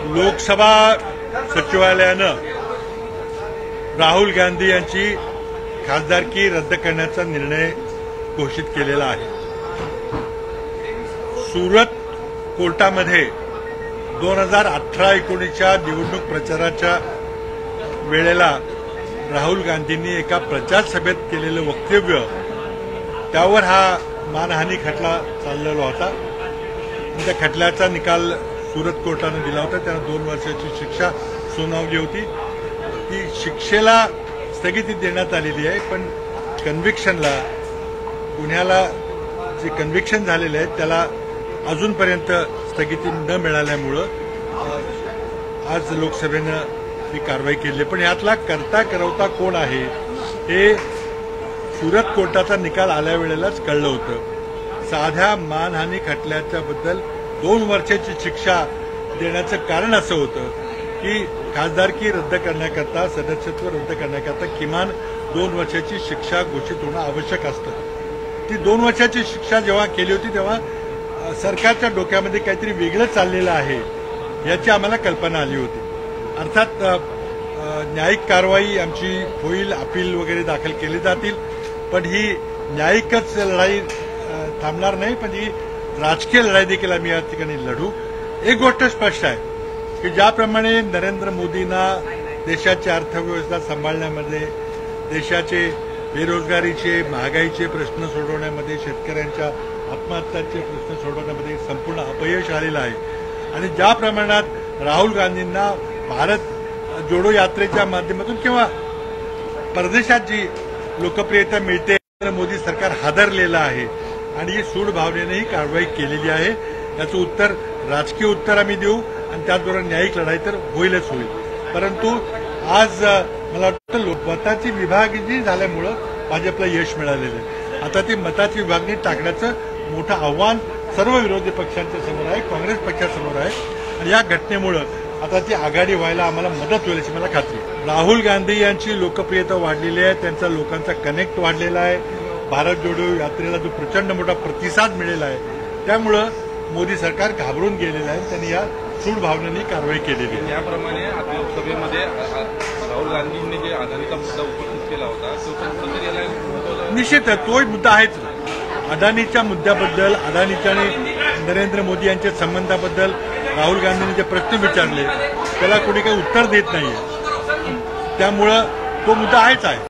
लोकसभा सचिवालयानं राहुल गांधी यांची खासदारकी रद्द करण्याचा निर्णय घोषित केलेला आहे। सुरत कोर्टामध्ये 2018-19च्या निवडणूक प्रचाराच्या वेळेला राहुल गांधींनी एका प्रचार सभेत केलेलं वक्तव्य, त्यावर हा मानहानी खटला चाललेला होता। त्या खटल्याचा निकाल सुरत कोर्टाने दिला होता। त्यांना 2 वर्षाची शिक्षा सुनावली होती। ती शिक्षेला स्थगिती देण्यात आलेली आहे, पण कन्व्हिक्शनला, गुन्ह्याला जे कन्व्हिक्शन झालेले आहे त्याला अजूनपर्यंत स्थगिती न मिळाल्यामुळं आज लोकसभेनं ही कारवाई केली। पण यातला करता करवता कोण आहे हे सुरत कोर्टाचा निकाल आल्या वेळेलाच कळलं होतं। साध्या मानहानी खटल्याच्या बद्दल 2 वर्षाची शिक्षा देण्याचं कारण असं होतं की खासदारकी रद्द करण्याकरता, सदस्यत्व रद्द करण्याकरता किमान 2 वर्षाची शिक्षा घोषित होणं आवश्यक असतं। ती 2 वर्षाची शिक्षा जेव्हा केली होती तेव्हा सरकारच्या डोक्यामध्ये काहीतरी वेगळं चाललेलं आहे याची आम्हाला कल्पना आली होती। अर्थात न्यायिक कारवाई आमची होईल, अपील वगैरे दाखल केले जातील, पण ही न्यायिकच लढाई थांबणार नाही, पण ही राजकीय लढाई देखील आम्ही या ठिकाणी लढू। एक गोष्ट स्पष्ट आहे की ज्याप्रमाणे नरेंद्र मोदींना देशाची अर्थव्यवस्था सांभाळण्यामध्ये, देशाचे बेरोजगारीचे, महागाईचे प्रश्न सोडवण्यामध्ये, शेतकऱ्यांच्या आत्महत्याचे प्रश्न सोडवण्यामध्ये संपूर्ण अपयश आलेलं आहे, आणि ज्या प्रमाणात राहुल गांधींना भारत जोडो यात्रेच्या माध्यमातून किंवा परदेशात जी लोकप्रियता मिळते, मोदी सरकार हादरलेलं आहे आणि ही सूड भावनेने ही कारवाई केलेली आहे। याचं उत्तर, राजकीय उत्तर आम्ही देऊ आणि त्याचबरोबर न्यायिक लढाई तर होईलच होईल। परंतु आज मला वाटतं मताची विभागणी झाल्यामुळं भाजपला यश मिळालेलं आहे। आता ती मताची विभागणी टाकण्याचं मोठं आव्हान सर्व विरोधी पक्षांच्या समोर आहे, काँग्रेस पक्षासमोर आहे, आणि या घटनेमुळं आता ती आघाडी व्हायला आम्हाला मदत होईल अशी मला खात्री आहे। राहुल गांधी यांची लोकप्रियता वाढलेली आहे, त्यांचा लोकांचा कनेक्ट वाढलेला आहे, भारत जोडो यात्रेला जो प्रचंड मोठा प्रतिसाद मिळाला आहे, त्यामुळं मोदी सरकार घाबरून गेलेलं आहे। त्यांनी या सूड भावनेने कारवाई केलेली आहे। याप्रमाणे आता लोकसभेमध्ये राहुल गांधींनी जे अदानीचा मुद्दा उपस्थित केला होता तो निश्चित तोच मुद्दा आहेच। अदानीच्या मुद्द्याबद्दल, अदानीच्या आणि नरेंद्र मोदी यांच्या संबंधाबद्दल राहुल गांधींनी जे प्रश्न विचारले त्याला कोणी काही उत्तर देत नाहीये, त्यामुळं तो मुद्दा आहेच आहे।